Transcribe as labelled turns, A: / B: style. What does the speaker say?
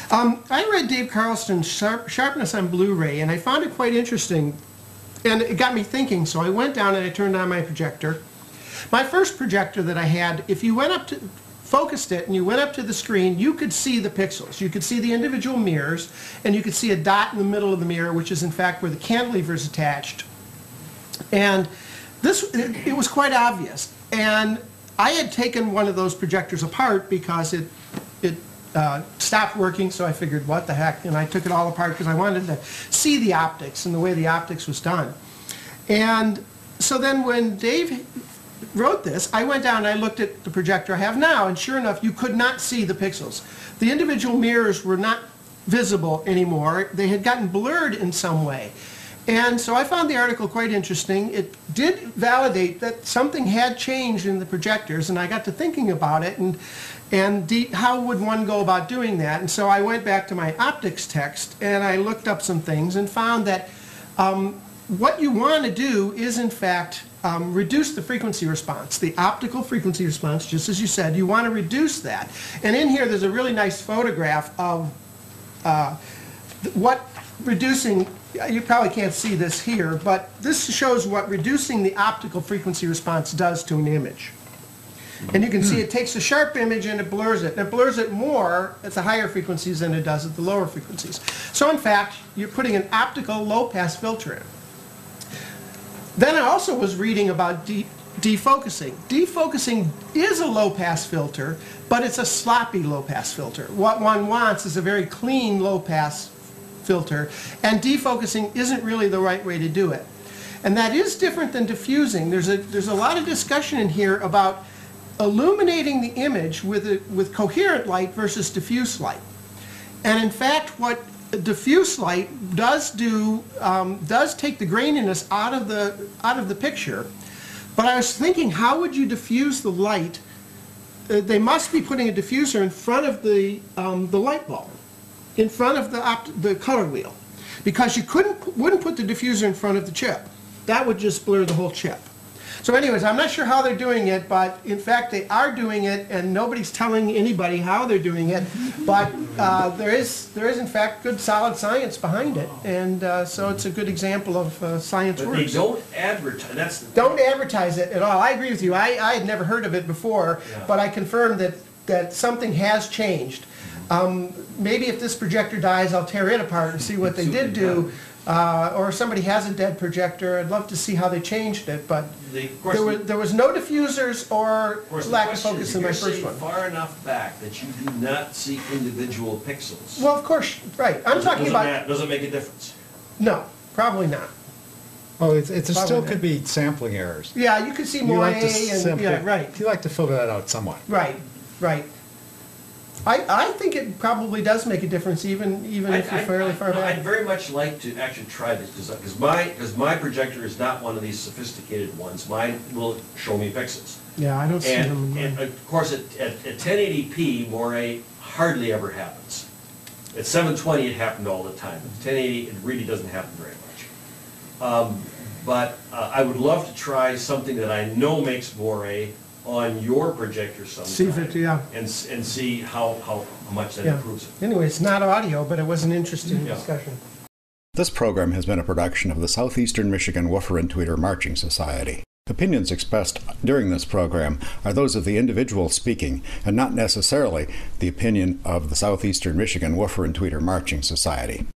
A: I read Dave Carlston's Sharpness on Blu-ray, and I found it quite interesting, and it got me thinking, so I went down and I turned on my projector. My first projector that I had, if you went up to, focused it, and you went up to the screen, you could see the pixels. You could see the individual mirrors, and you could see a dot in the middle of the mirror, which is in fact where the cantilever is attached. And it was quite obvious. And I had taken one of those projectors apart because it stopped working, so I figured, what the heck, and I took it all apart because I wanted to see the optics and the way the optics was done. And so then when Dave wrote this, I went down and I looked at the projector I have now, and sure enough, you could not see the pixels. The individual mirrors were not visible anymore. They had gotten blurred in some way. And so I found the article quite interesting. It did validate that something had changed in the projectors, and I got to thinking about it and how would one go about doing that. And so I went back to my optics text and I looked up some things and found that what you want to do is in fact reduce the frequency response, the optical frequency response, just as you said. You want to reduce that. And in here there's a really nice photograph of what reducing, you probably can't see this here, but this shows what reducing the optical frequency response does to an image. And you can see it takes a sharp image and it blurs it. And it blurs it more at the higher frequencies than it does at the lower frequencies. So in fact, you're putting an optical low-pass filter in. Then I also was reading about defocusing. Defocusing is a low-pass filter, but it's a sloppy low-pass filter. What one wants is a very clean low-pass filter, and defocusing isn't really the right way to do it. And that is different than diffusing. There's a lot of discussion in here about illuminating the image with coherent light versus diffuse light. And in fact, what diffuse light does do does take the graininess out of the picture. But I was thinking, how would you diffuse the light? They must be putting a diffuser in front of the light bulb, in front of the color wheel, because you wouldn't put the diffuser in front of the chip. That would just blur the whole chip. So anyways, I'm not sure how they're doing it, but in fact they are doing it, and nobody's telling anybody how they're doing it. But there is in fact good solid science behind it, and so it's a good example of science works.
B: But they don't advertise.
A: Don't advertise it at all. I agree with you. I had never heard of it before, yeah. But I confirmed that something has changed. Maybe if this projector dies, I'll tear it apart and see what they did do. Or if somebody has a dead projector, I'd love to see how they changed it, but there was no diffusers or lack of focus in my first one.
B: Far enough back that you do not see individual pixels.
A: Well, of course, right. I'm talking about...
B: Does it make a difference?
A: No, probably not.
C: Oh, it still could be sampling errors.
A: Yeah, you could see more and yeah, right.
C: You like to filter that out somewhat.
A: Right, right. I think it probably does make a difference, even if you're fairly far back.
B: I'd very much like to actually try this, because my projector is not one of these sophisticated ones. Mine will show me pixels.
A: Yeah, I don't see them.
B: And of course, at 1080p, moire hardly ever happens. At 720, it happened all the time. At 1080, it really doesn't happen very much. But I would love to try something that I know makes moire on your projector sometime,
A: see if it, yeah.
B: and see how much that improves it.
A: Anyway, it's not audio, but it was an interesting discussion.
D: This program has been a production of the Southeastern Michigan Woofer and Tweeter Marching Society. Opinions expressed during this program are those of the individual speaking and not necessarily the opinion of the Southeastern Michigan Woofer and Tweeter Marching Society.